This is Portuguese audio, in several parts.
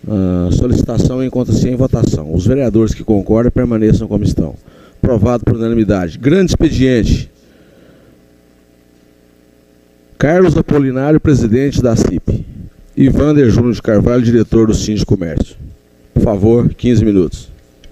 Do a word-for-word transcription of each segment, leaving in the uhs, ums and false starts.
A solicitação encontra-se em votação. Os vereadores que concordam permaneçam como estão. Aprovado por unanimidade. Grande expediente. Carlos Apolinário, presidente da C I P. Ivander Júnior de Carvalho, diretor do Síndico de Comércio. Por favor, quinze minutos.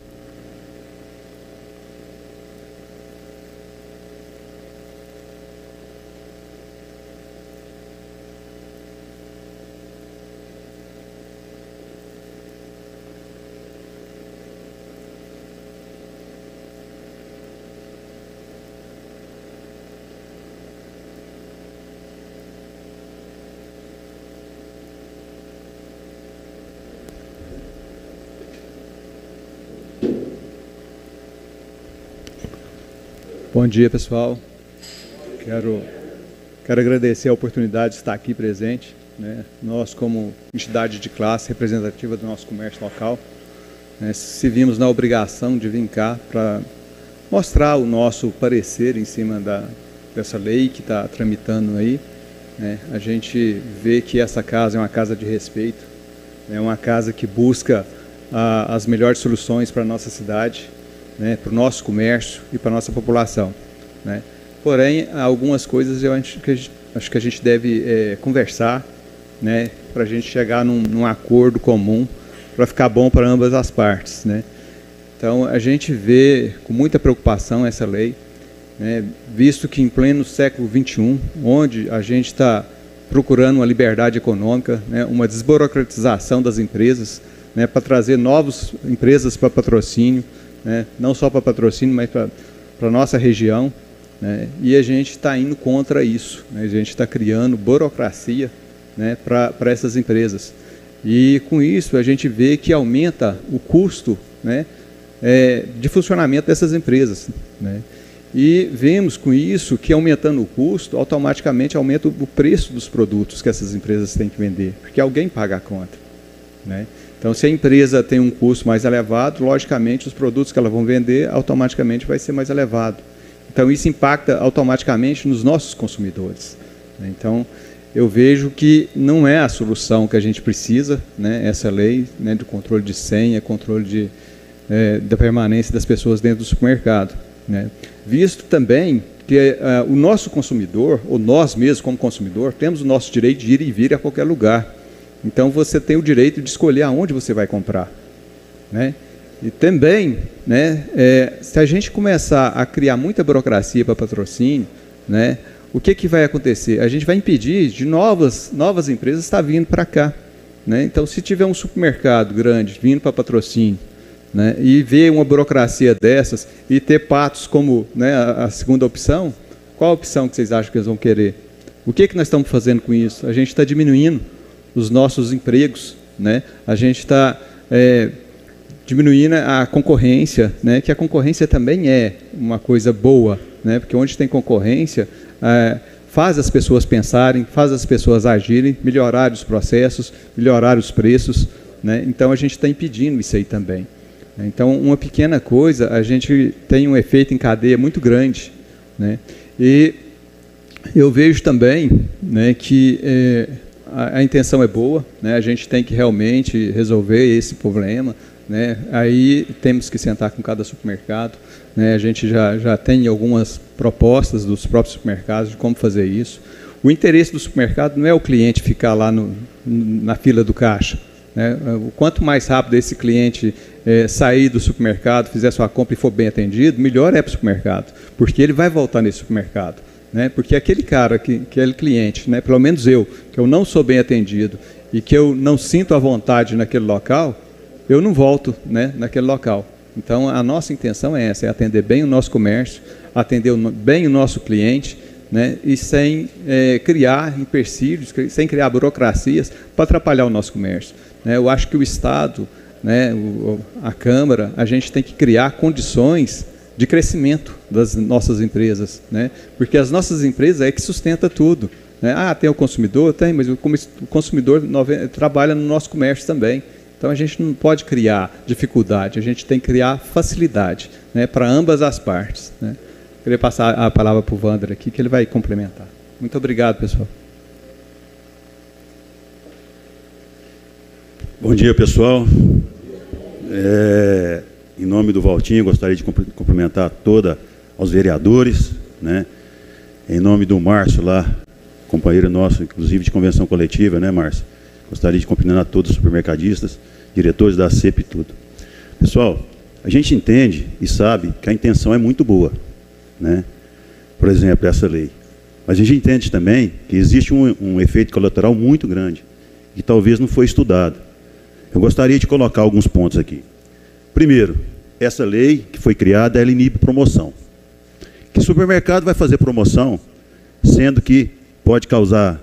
Bom dia, pessoal. Quero, quero agradecer a oportunidade de estar aqui presente, né? Nós, como entidade de classe representativa do nosso comércio local, né, se vimos na obrigação de vir cá para mostrar o nosso parecer em cima da, dessa lei que está tramitando aí. Né? A gente vê que essa casa é uma casa de respeito, é uma casa que busca a, as melhores soluções para a nossa cidade, né, para o nosso comércio e para a nossa população. Né? Porém, algumas coisas eu acho que a gente, acho que a gente deve é, conversar, né, para a gente chegar num, num acordo comum, para ficar bom para ambas as partes. Né? Então, a gente vê com muita preocupação essa lei, né, visto que em pleno século vinte e um, onde a gente está procurando uma liberdade econômica, né, uma desburocratização das empresas, né, para trazer novas empresas para patrocínio, né, não só para patrocínio, mas para a nossa região, né, e a gente está indo contra isso, né, a gente está criando burocracia, né, para essas empresas. E com isso a gente vê que aumenta o custo, né, é, de funcionamento dessas empresas. Né, e vemos com isso que aumentando o custo, automaticamente aumenta o preço dos produtos que essas empresas têm que vender, porque alguém paga a conta. Né. Então, se a empresa tem um custo mais elevado, logicamente, os produtos que ela vão vender, automaticamente vai ser mais elevado. Então, isso impacta automaticamente nos nossos consumidores. Então, eu vejo que não é a solução que a gente precisa, né, essa lei, né, de controle de senha, controle de, é, da permanência das pessoas dentro do supermercado. Né. Visto também que é, o nosso consumidor, ou nós mesmos como consumidor, temos o nosso direito de ir e vir a qualquer lugar. Então, você tem o direito de escolher aonde você vai comprar. Né? E também, né, é, se a gente começar a criar muita burocracia para patrocínio, né, o que, que vai acontecer? A gente vai impedir de novas, novas empresas estar vindo para cá. Né? Então, se tiver um supermercado grande vindo para patrocínio, né, e ver uma burocracia dessas e ter patos como, né, a, a segunda opção, qual a opção que vocês acham que eles vão querer? O que, que nós estamos fazendo com isso? A gente está diminuindo os nossos empregos, né? A gente está é, diminuindo a concorrência, né? Que a concorrência também é uma coisa boa, né? Porque onde tem concorrência, é, faz as pessoas pensarem, faz as pessoas agirem, melhorar os processos, melhorar os preços, né? Então, a gente está impedindo isso aí também. Então, uma pequena coisa, a gente tem um efeito em cadeia muito grande, né? E eu vejo também, né, que é, a, a intenção é boa, né? A gente tem que realmente resolver esse problema, né? Aí temos que sentar com cada supermercado, né? A gente já, já tem algumas propostas dos próprios supermercados de como fazer isso. O interesse do supermercado não é o cliente ficar lá no, na fila do caixa, né? O quanto mais rápido esse cliente é, sair do supermercado, fizer sua compra e for bem atendido, melhor é para o supermercado, porque ele vai voltar nesse supermercado. Né? Porque aquele cara, que, aquele cliente, né? Pelo menos eu, que eu não sou bem atendido e que eu não sinto a vontade naquele local, eu não volto, né, naquele local. Então, a nossa intenção é essa, é atender bem o nosso comércio, atender bem o nosso cliente, né, e sem é, criar empecilhos, sem criar burocracias para atrapalhar o nosso comércio. Né? Eu acho que o Estado, né, o, a Câmara, a gente tem que criar condições de crescimento das nossas empresas, né? Porque as nossas empresas é que sustenta tudo. Né? Ah, tem o consumidor? Tem, mas o consumidor trabalha no nosso comércio também. Então, a gente não pode criar dificuldade, a gente tem que criar facilidade, né, para ambas as partes. Né? Queria passar a palavra para o Wander aqui, que ele vai complementar. Muito obrigado, pessoal. Bom dia, pessoal. É, em nome do Valtinho, gostaria de cumprimentar toda aos vereadores, né? Em nome do Márcio lá, companheiro nosso, inclusive de convenção coletiva, né, Márcio? Gostaria de cumprimentar todos os supermercadistas, diretores da C E P e tudo. Pessoal, a gente entende e sabe que a intenção é muito boa, né? Por exemplo, essa lei. Mas a gente entende também que existe um, um efeito colateral muito grande, que talvez não foi estudado. Eu gostaria de colocar alguns pontos aqui. Primeiro, essa lei que foi criada, ela inibe promoção. Que supermercado vai fazer promoção, sendo que pode causar,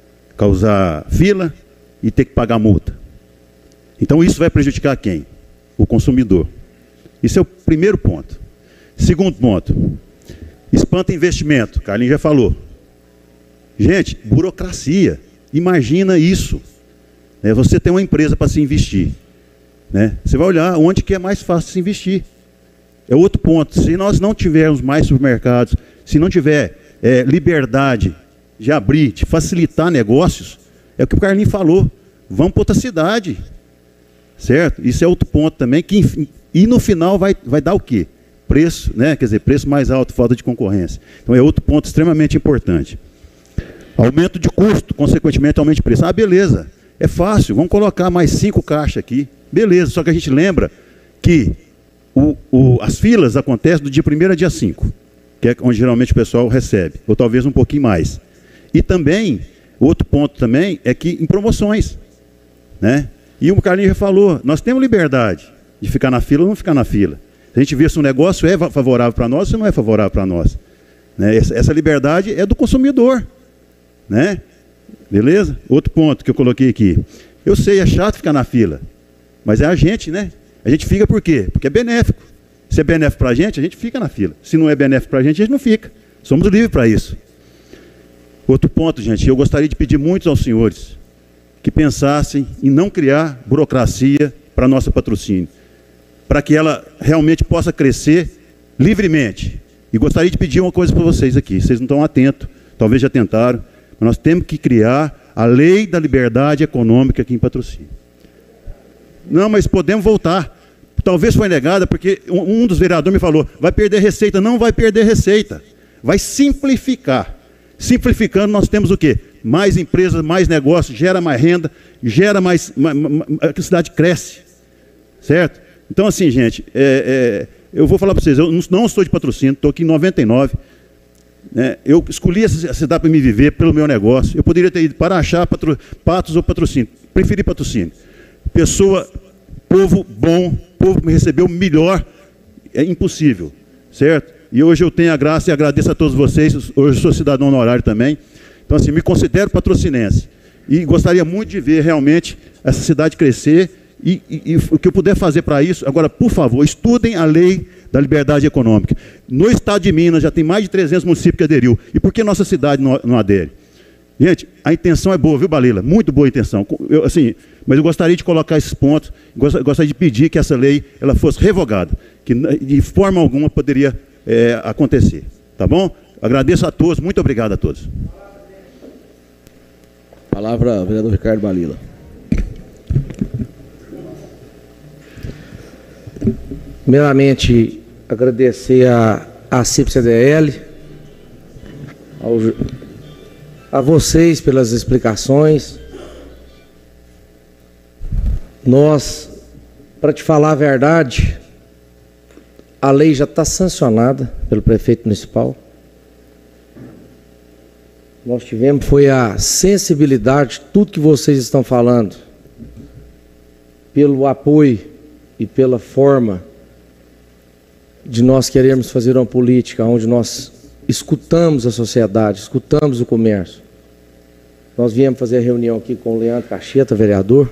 causar fila e ter que pagar multa? Então isso vai prejudicar quem? O consumidor. Isso é o primeiro ponto. Segundo ponto, espanta investimento. Carlinhos já falou. Gente, burocracia. Imagina isso. É, você tem uma empresa para se investir, né? Você vai olhar onde que é mais fácil se investir. É outro ponto. Se nós não tivermos mais supermercados, se não tiver é, liberdade de abrir, de facilitar negócios, é o que o Carlinhos falou. Vamos para outra cidade, certo? Isso é outro ponto também. Que, e no final vai, vai dar o quê? Preço, né? Quer dizer, preço mais alto, falta de concorrência. Então é outro ponto extremamente importante. Aumento de custo, consequentemente aumento de preço. Ah, beleza. É fácil, vamos colocar mais cinco caixas aqui. Beleza, só que a gente lembra que o, o, as filas acontecem do dia primeiro a dia cinco, que é onde geralmente o pessoal recebe, ou talvez um pouquinho mais. E também, outro ponto também, é que em promoções, né? E o Carlinhos já falou, nós temos liberdade de ficar na fila ou não ficar na fila. A gente vê se um negócio é favorável para nós ou não é favorável para nós, né? Essa, essa liberdade é do consumidor, né? Beleza? Outro ponto que eu coloquei aqui. Eu sei, é chato ficar na fila, mas é a gente, né? A gente fica por quê? Porque é benéfico. Se é benéfico para a gente, a gente fica na fila. Se não é benéfico para a gente, a gente não fica. Somos livres para isso. Outro ponto, gente, eu gostaria de pedir muito aos senhores que pensassem em não criar burocracia para a nossa patrocínio, para que ela realmente possa crescer livremente. E gostaria de pedir uma coisa para vocês aqui, vocês não estão atentos, talvez já tentaram, mas nós temos que criar a lei da liberdade econômica aqui em patrocínio. Não, mas podemos voltar. Talvez foi negada porque um dos vereadores me falou, vai perder receita. Não vai perder receita, vai simplificar. Simplificando, nós temos o quê? Mais empresas, mais negócios, gera mais renda, gera mais... a cidade cresce, certo? Então, assim, gente, é, é, eu vou falar para vocês, eu não sou de patrocínio, estou aqui em noventa e nove, né? Eu escolhi essa cidade para me viver pelo meu negócio. Eu poderia ter ido para achar patro, Patos ou patrocínio. Preferi patrocínio. Pessoa, povo bom, povo que me recebeu melhor, é impossível, certo? E hoje eu tenho a graça e agradeço a todos vocês. Hoje eu sou cidadão honorário também. Então, assim, me considero patrocinense. E gostaria muito de ver realmente essa cidade crescer. E, e, e o que eu puder fazer para isso. Agora, por favor, estudem a lei da liberdade econômica. No estado de Minas já tem mais de trezentos municípios que aderiu. E por que nossa cidade não, não adere? Gente, a intenção é boa, viu, Balila? Muito boa a intenção. Eu, assim, mas eu gostaria de colocar esses pontos, gostaria de pedir que essa lei ela fosse revogada, que de forma alguma poderia é, acontecer. Tá bom? Agradeço a todos, muito obrigado a todos. Palavra, vereador Ricardo Balila. Primeiramente, agradecer a, a C I P C D L, ao, a vocês pelas explicações. Nós, para te falar a verdade, a lei já está sancionada pelo prefeito municipal. Nós tivemos, foi a sensibilidade, tudo que vocês estão falando, pelo apoio e pela forma de nós queremos fazer uma política onde nós escutamos a sociedade, escutamos o comércio. Nós viemos fazer a reunião aqui com o Leandro Cacheta, vereador,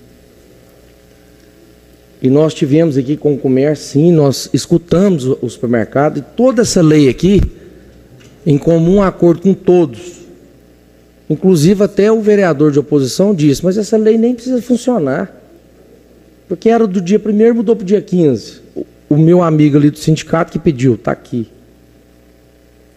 e nós tivemos aqui com o comércio, sim, nós escutamos o supermercado, e toda essa lei aqui, em comum acordo com todos, inclusive até o vereador de oposição disse, mas essa lei nem precisa funcionar, porque era do dia primeiro, mudou para o dia quinze. O meu amigo ali do sindicato que pediu, está aqui.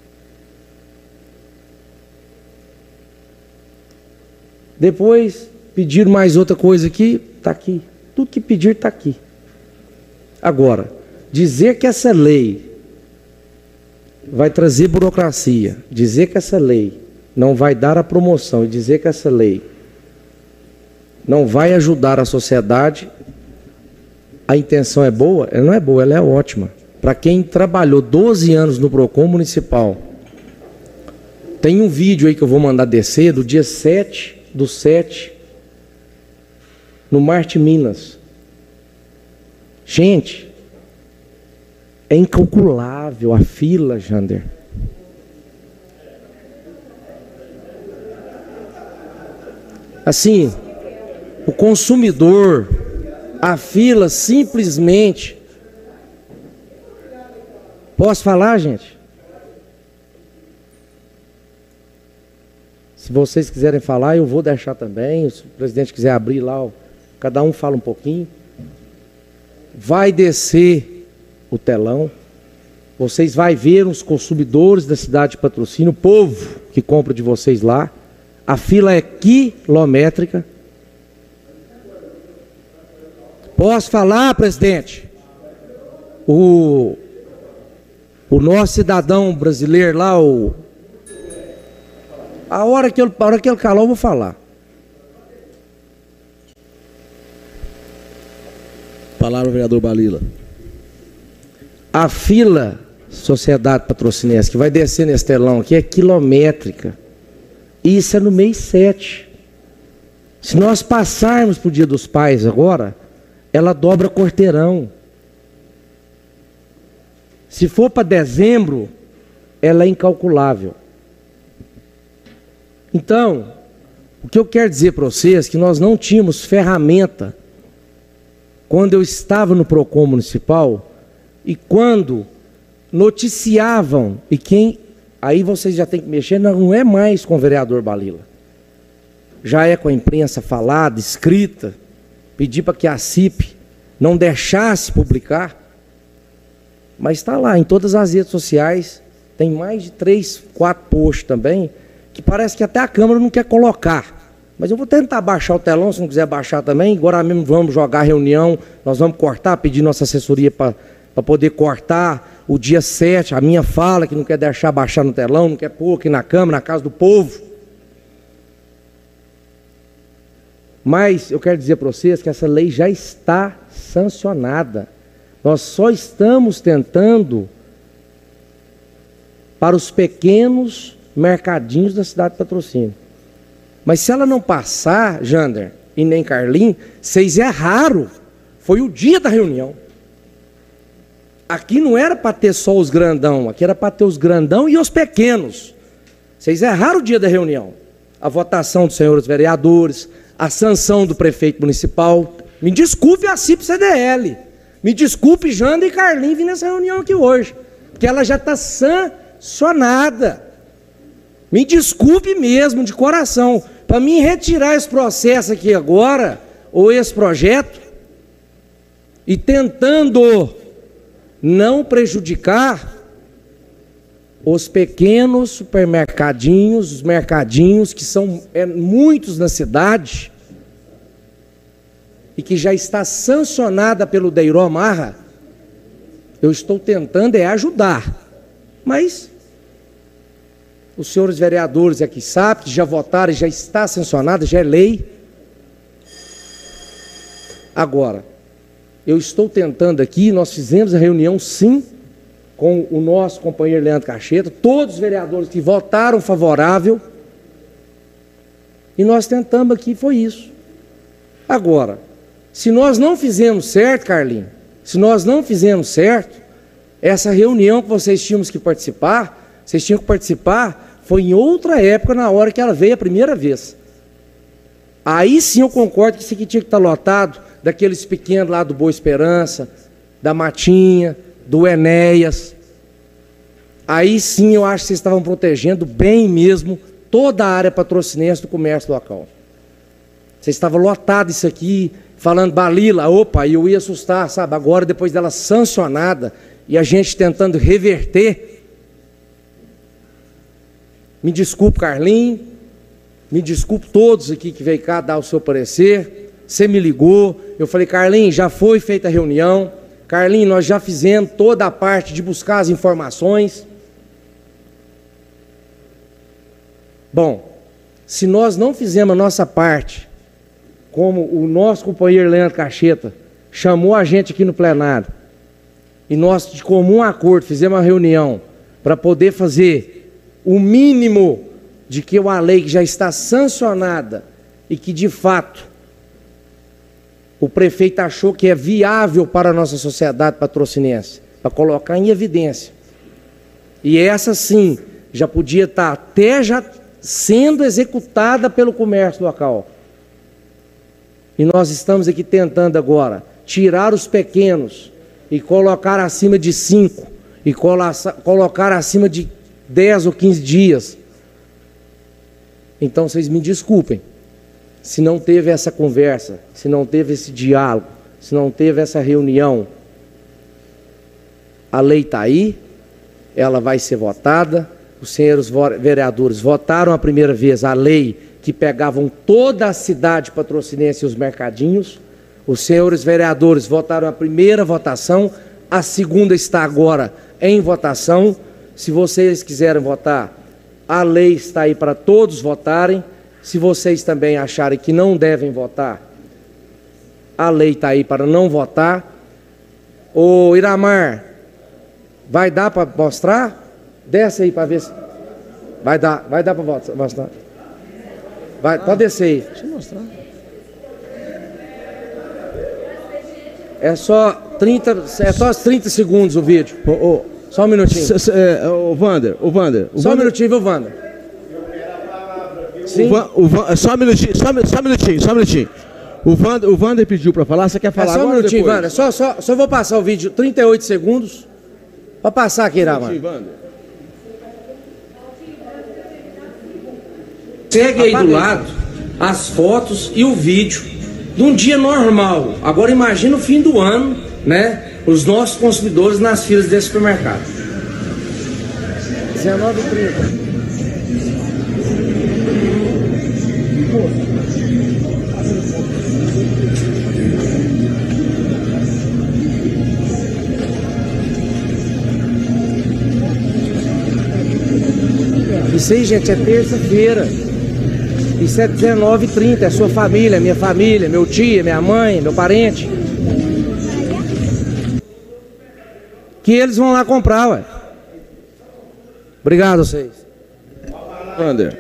Depois, Pediram mais outra coisa aqui, está aqui. Tudo que pedir está aqui. Agora, dizer que essa lei vai trazer burocracia, dizer que essa lei não vai dar a promoção e dizer que essa lei não vai ajudar a sociedade, a intenção é boa? Ela não é boa, ela é ótima. Para quem trabalhou doze anos no PROCON municipal, tem um vídeo aí que eu vou mandar descer, do dia sete do sete, no Marte Minas. Gente, é incalculável a fila, Jander. Assim, o consumidor, a fila simplesmente... Posso falar, gente? Se vocês quiserem falar, eu vou deixar também. Se o presidente quiser abrir lá, ó, cada um fala um pouquinho. Vai descer o telão. Vocês vão ver os consumidores da cidade de Patrocínio, o povo que compra de vocês lá. A fila é quilométrica. Posso falar, presidente? O, o nosso cidadão brasileiro lá, o, a, hora que ele, a hora que ele calar, eu vou falar. Palavra, vereador Balila. A fila Sociedade Patrocinense, que vai descer nesse telão aqui, é quilométrica. Isso é no mês sete. Se nós passarmos para o Dia dos Pais agora, ela dobra quarteirão. Se for para dezembro, ela é incalculável. Então, o que eu quero dizer para vocês é que nós não tínhamos ferramenta quando eu estava no PROCON municipal e quando noticiavam, e quem, aí vocês já tem que mexer, não é mais com o vereador Balila, já é com a imprensa falada, escrita, pedir para que a C I P não deixasse publicar, mas está lá em todas as redes sociais, tem mais de três, quatro posts também, que parece que até a Câmara não quer colocar. Mas eu vou tentar baixar o telão, se não quiser baixar também. Agora mesmo vamos jogar reunião, nós vamos cortar, pedir nossa assessoria para poder cortar o dia sete, a minha fala, que não quer deixar baixar no telão, não quer pôr aqui na Câmara, na casa do povo. Mas eu quero dizer para vocês que essa lei já está sancionada. Nós só estamos tentando para os pequenos mercadinhos da cidade de Patrocínio. Mas se ela não passar, Jander e nem Carlinhos, vocês erraram. Foi o dia da reunião. Aqui não era para ter só os grandão, aqui era para ter os grandão e os pequenos. Vocês erraram o dia da reunião. A votação dos senhores vereadores, a sanção do prefeito municipal. Me desculpe a C I P C D L. Me desculpe, Jander e Carlinhos vir nessa reunião aqui hoje. Porque ela já está sancionada. Me desculpe mesmo, de coração. Para mim retirar esse processo aqui agora, ou esse projeto, e tentando não prejudicar os pequenos supermercadinhos, os mercadinhos, que são é, muitos na cidade, e que já está sancionada pelo Deiró Marra, eu estou tentando é ajudar. Mas os senhores vereadores aqui sabem que já votaram, já está sancionada, já é lei. Agora, eu estou tentando aqui, nós fizemos a reunião sim, com o nosso companheiro Leandro Cacheta, todos os vereadores que votaram favorável, e nós tentamos aqui, foi isso. Agora, se nós não fizemos certo, Carlinhos, se nós não fizemos certo, essa reunião que vocês tinham que participar, vocês tinham que participar, foi em outra época, na hora que ela veio a primeira vez. Aí sim eu concordo que isso aqui tinha que estar lotado, daqueles pequenos lá do Boa Esperança, da Matinha, do Enéas. Aí sim eu acho que vocês estavam protegendo bem mesmo toda a área patrocinense do comércio local. Vocês estavam lotados isso aqui, falando Balila, opa, eu ia assustar, sabe? Agora, depois dela sancionada, e a gente tentando reverter. Me desculpe, Carlinhos, me desculpo todos aqui que veio cá dar o seu parecer, você me ligou, eu falei, Carlinhos, já foi feita a reunião, Carlinhos, nós já fizemos toda a parte de buscar as informações. Bom, se nós não fizemos a nossa parte, como o nosso companheiro Leandro Cacheta chamou a gente aqui no plenário, e nós, de comum acordo, fizemos uma reunião para poder fazer o mínimo de que uma lei que já está sancionada e que, de fato, o prefeito achou que é viável para a nossa sociedade patrocinense, para colocar em evidência. E essa, sim, já podia estar até já sendo executada pelo comércio local. E nós estamos aqui tentando agora tirar os pequenos e colocar acima de cinco, e colocar acima de dez ou quinze dias. Então vocês me desculpem, se não teve essa conversa, se não teve esse diálogo, se não teve essa reunião. A lei está aí, ela vai ser votada. Os senhores vereadores votaram a primeira vez a lei que pegavam toda a cidade patrocinense e os mercadinhos. Os senhores vereadores votaram a primeira votação, a segunda está agora em votação. Se vocês quiserem votar, a lei está aí para todos votarem. Se vocês também acharem que não devem votar, a lei está aí para não votar. Ô Iramar, vai dar para mostrar? Desce aí para ver se... Vai dar, vai dar para mostrar. Vai, pode descer aí. Deixa eu mostrar. É só trinta, é só trinta segundos o vídeo. Ô, ô, só um minutinho. Ô, Wander, ô, Wander. Só um minutinho, viu, Wander? Sim. O, o, só um minutinho, só, só um minutinho, só um minutinho. O Wander, o Wander pediu para falar, você quer falar agora? É só um minutinho, Wander. Só, só, só vou passar o vídeo, trinta e oito segundos. Pode passar aqui, Iramar. Segue aí do lado as fotos e o vídeo de um dia normal. Agora imagina o fim do ano, né? Os nossos consumidores nas filas desse supermercado. dezenove e trinta. Isso aí, gente, é terça-feira. Isso é dezenove e trinta, é sua família, minha família, meu tio, minha mãe, meu parente. Que eles vão lá comprar, ué. Obrigado a vocês. Wander.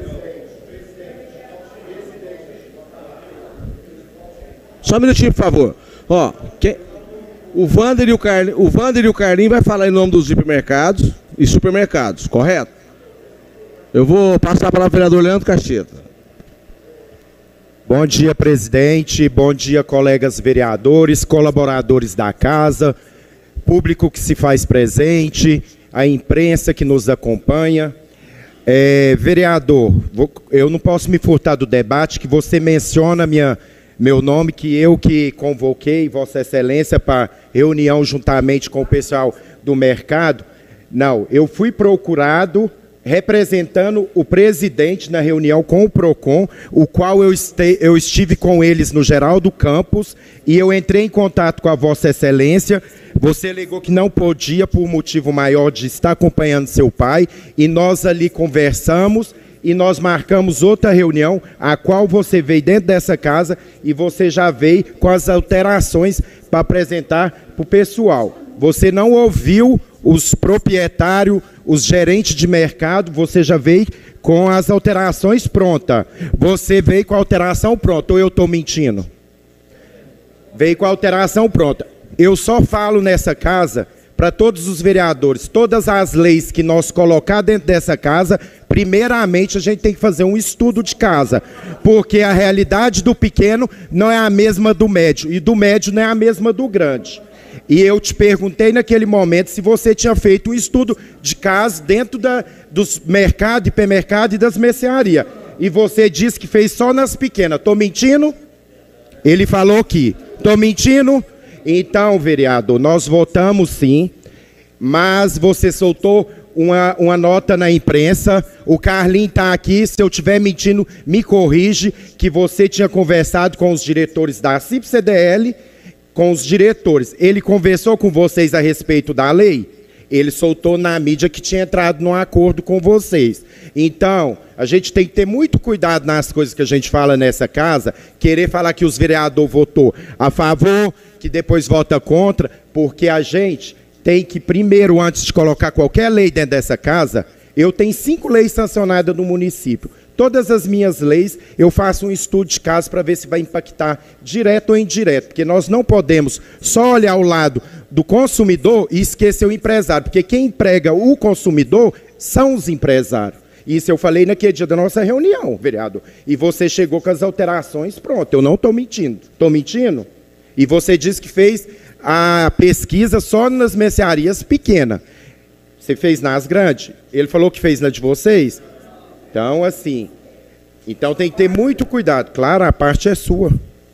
Só um minutinho, por favor. Ó, quem... o Wander e o Carlinhos, o Wander e o Carlinhos vai falar em nome dos hipermercados e supermercados, correto? Eu vou passar para o vereador Leandro Cacheta. Bom dia, presidente. Bom dia, colegas vereadores, colaboradores da casa, público que se faz presente, a imprensa que nos acompanha. É, vereador, vou, eu não posso me furtar do debate que você menciona minha, meu nome, que eu que convoquei Vossa Excelência para reunião juntamente com o pessoal do mercado. Não, eu fui procurado representando o presidente na reunião com o PROCON, o qual eu, este, eu estive com eles no Geraldo Campos, e eu entrei em contato com a Vossa Excelência. Você alegou que não podia, por motivo maior de estar acompanhando seu pai, e nós ali conversamos, e nós marcamos outra reunião, a qual você veio dentro dessa casa, e você já veio com as alterações para apresentar para o pessoal. Você não ouviu os proprietários, os gerentes de mercado, você já veio com as alterações prontas. Você veio com a alteração pronta, ou eu estou mentindo? Veio com a alteração pronta. Eu só falo nessa casa, para todos os vereadores, todas as leis que nós colocar dentro dessa casa, primeiramente a gente tem que fazer um estudo de casa, porque a realidade do pequeno não é a mesma do médio, e do médio não é a mesma do grande. E eu te perguntei naquele momento se você tinha feito um estudo de casa dentro da, dos mercados, hipermercados e das mercearias. E você disse que fez só nas pequenas. Estou mentindo? Ele falou que. Estou mentindo? Então, vereador, nós votamos sim, mas você soltou uma, uma nota na imprensa. O Carlinhos está aqui, se eu estiver mentindo, me corrige, que você tinha conversado com os diretores da C I P C D L, com os diretores. Ele conversou com vocês a respeito da lei? Ele soltou na mídia que tinha entrado num acordo com vocês. Então, a gente tem que ter muito cuidado nas coisas que a gente fala nessa casa, querer falar que os vereadores votou a favor, que depois vota contra, porque a gente tem que, primeiro, antes de colocar qualquer lei dentro dessa casa, eu tenho cinco leis sancionadas no município. Todas as minhas leis, eu faço um estudo de caso para ver se vai impactar direto ou indireto, porque nós não podemos só olhar ao lado do consumidor e esquecer o empresário, porque quem emprega o consumidor são os empresários. Isso eu falei naquele dia da nossa reunião, vereador. E você chegou com as alterações, pronto, eu não estou mentindo. Estou mentindo? E você disse que fez a pesquisa só nas mercearias pequenas. Você fez nas grandes? Ele falou que fez na de vocês? Então, assim, então tem que ter muito cuidado. Claro, a parte é sua.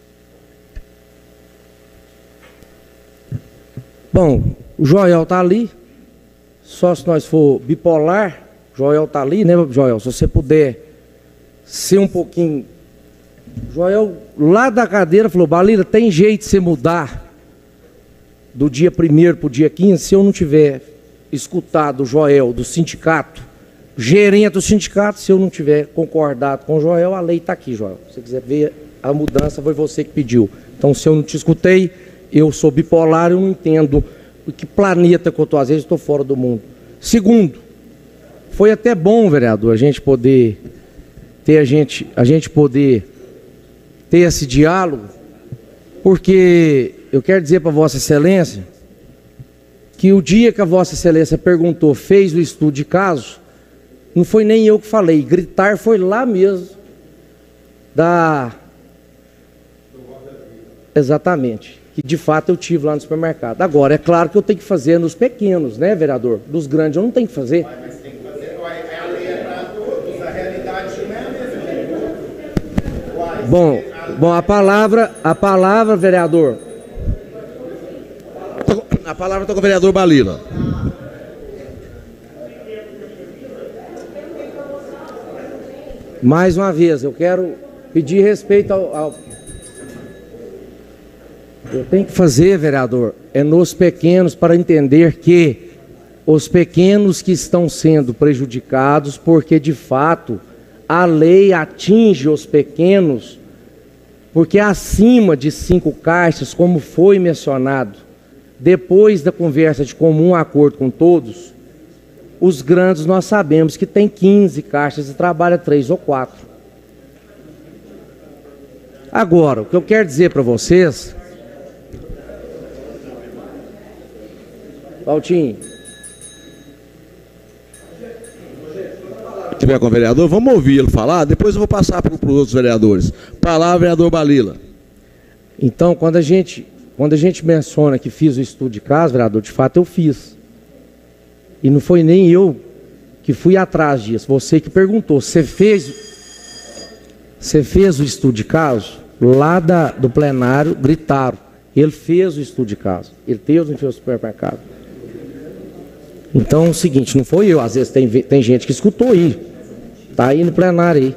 Bom, o Joel está ali. Só se nós for bipolar, o Joel está ali, né, Joel? Se você puder ser um pouquinho... Joel, lá da cadeira, falou, Balila, tem jeito de você mudar do dia primeiro para o dia quinze, se eu não tiver escutado o Joel do sindicato, gerente do sindicato, se eu não tiver concordado com o Joel, a lei está aqui, Joel. Se você quiser ver a mudança, foi você que pediu. Então, se eu não te escutei, eu sou bipolar, eu não entendo que planeta que eu estou, às vezes estou fora do mundo. Segundo, foi até bom, vereador, a gente poder ter a gente, a gente poder ter esse diálogo, porque eu quero dizer para Vossa Excelência que o dia que a Vossa Excelência perguntou, fez o estudo de caso, não foi nem eu que falei, gritar foi lá mesmo da... Exatamente, que de fato eu tive lá no supermercado. Agora, é claro que eu tenho que fazer nos pequenos, né, vereador? Dos grandes eu não tenho que fazer. Mas tem que fazer, a lei é para todos, a realidade não é a mesma. Bom, bom, a palavra, a palavra, vereador. A palavra está com o vereador Balila. Mais uma vez, eu quero pedir respeito ao, ao... Eu tenho que fazer, vereador, é nos pequenos para entender que os pequenos que estão sendo prejudicados, porque de fato a lei atinge os pequenos, porque acima de cinco caixas, como foi mencionado, depois da conversa de comum acordo com todos, os grandes nós sabemos que tem quinze caixas e trabalha três ou quatro. Agora, o que eu quero dizer para vocês... Valtinho. Se tiver com o vereador, vamos ouvir ele falar, depois eu vou passar para os outros vereadores. Palavra, vereador Balila. Então, quando a gente, quando a gente menciona que fiz o estudo de caso, vereador, de fato eu fiz. E não foi nem eu que fui atrás disso, você que perguntou. Você fez, você fez o estudo de caso? Lá da, do plenário, gritaram. Ele fez o estudo de caso. Ele fez o supermercado. Então é o seguinte, não foi eu. Às vezes tem, tem gente que escutou aí. Está aí no plenário aí.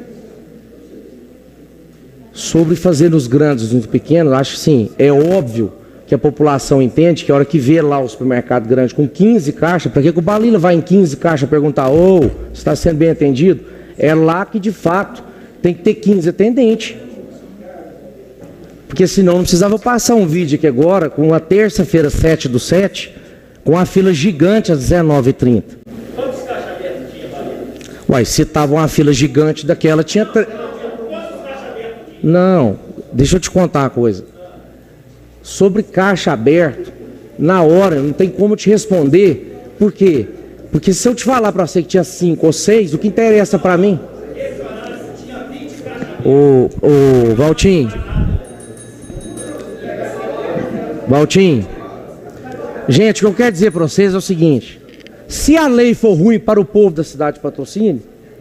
Sobre fazer nos grandes e nos pequenos, acho que sim, é óbvio que a população entende que a hora que vê lá o supermercado grande com quinze caixas, para que, que o Balila vai em quinze caixas perguntar, ô, oh, está sendo bem atendido? É lá que de fato tem que ter quinze atendentes. Porque senão não precisava passar um vídeo aqui agora, com uma terça-feira, sete do sete, com a fila gigante às dezenove e trinta. Quantos caixas abertos tinha, Balila? Uai, se tava uma fila gigante daquela, tinha... Tre... Quantos caixas abertos tinha? Não, deixa eu te contar uma coisa. Sobre caixa aberto, na hora, não tem como te responder. Por quê? Porque se eu te falar para você que tinha cinco ou seis, o que interessa para mim? Ô, ô, Valtinho. Valtinho. Gente, o que eu quero dizer para vocês é o seguinte. Se a lei for ruim para o povo da cidade de Patrocínio,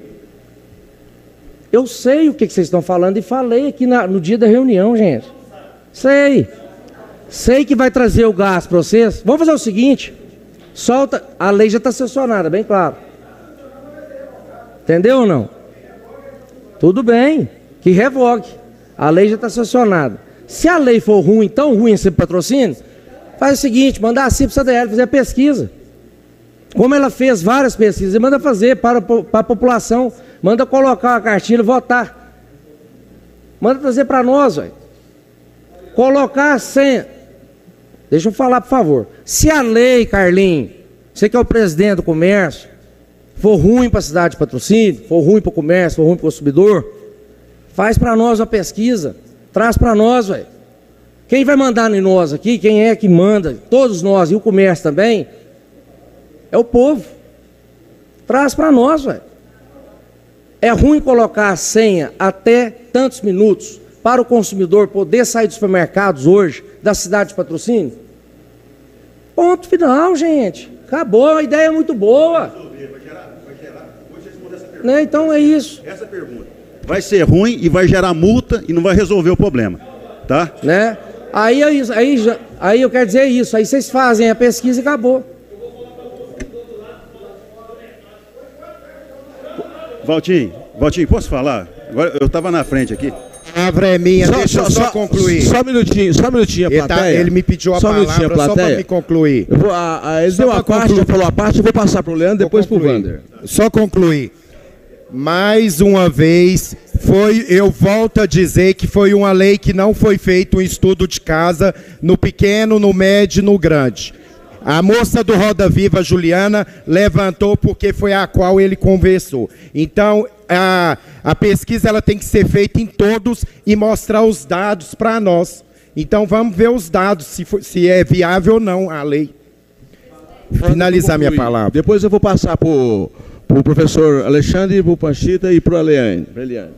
eu sei o que, que vocês estão falando e falei aqui na, no dia da reunião, gente. Sei. Sei que vai trazer o gás para vocês. Vamos fazer o seguinte. Solta, a lei já está sancionada, bem claro. Entendeu ou não? Tudo bem, que revogue. A lei já está sancionada. Se a lei for ruim, tão ruim esse patrocínio, faz o seguinte, manda a C I P-C D L fazer a pesquisa. Como ela fez várias pesquisas, manda fazer para, para a população, manda colocar a cartilha e votar. Manda trazer para nós, velho. Colocar a senha. Deixa eu falar, por favor. Se a lei, Carlinhos, você que é o presidente do comércio, for ruim para a cidade de patrocínio, for ruim para o comércio, for ruim para o consumidor, faz para nós uma pesquisa, traz para nós, velho. Quem vai mandar em nós aqui, quem é que manda, todos nós e o comércio também, é o povo. Traz para nós, velho. É ruim colocar a senha até tantos minutos para o consumidor poder sair dos supermercados hoje, da cidade de patrocínio? Ponto final, gente. Acabou, a ideia é muito boa. Vai gerar, vai gerar. Vou te responder essa pergunta. Né? Então é isso. Essa pergunta. Vai ser ruim e vai gerar multa e não vai resolver o problema. Tá? Né? Aí, aí, aí, aí eu quero dizer isso. Aí vocês fazem a pesquisa e acabou. Valtinho, Valtinho, posso falar? Agora eu estava na frente aqui. A palavra é minha, Só- deixa eu só- só só- concluir. Só um minutinho, só um minutinho, a Ele, tá- plateia. ele me pediu a Só um minutinho, palavra a só para plateia. me concluir. Eu vou, a, a, ele Só deu a pra parte, concluir. já falou a parte, eu vou passar para o Leandro, Vou depois para o concluir. Wander. Só concluir. Mais uma vez, foi, eu volto a dizer que foi uma lei que não foi feito um estudo de casa no pequeno, no médio e no grande. A moça do Roda Viva, Juliana, levantou porque foi a qual ele conversou. Então, a, a pesquisa ela tem que ser feita em todos e mostrar os dados para nós. Então, vamos ver os dados, se, for- se é viável ou não a lei. Finalizar minha Concluir. palavra. Depois eu vou passar para o pro professor Alexandre, para o Panchita e para o Eliane.